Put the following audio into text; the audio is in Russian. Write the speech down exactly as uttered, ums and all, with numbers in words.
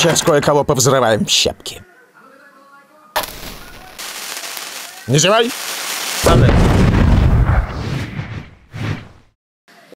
Сейчас кое-кого повзрываем в щепки. Не живой? Ладно.